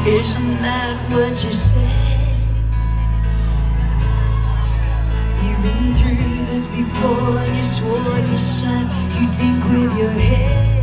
Isn't that what you said? You've been through this before and you swore this time you'd think with your head.